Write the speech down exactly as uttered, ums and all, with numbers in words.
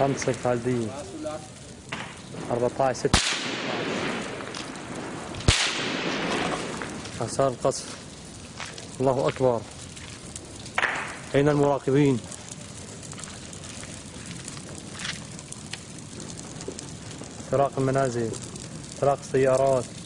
خمسة خالدية أربعة عشر ستة حصار القصف. الله أكبر. أين المراقبين؟ اختراق المنازل، اختراق السيارات.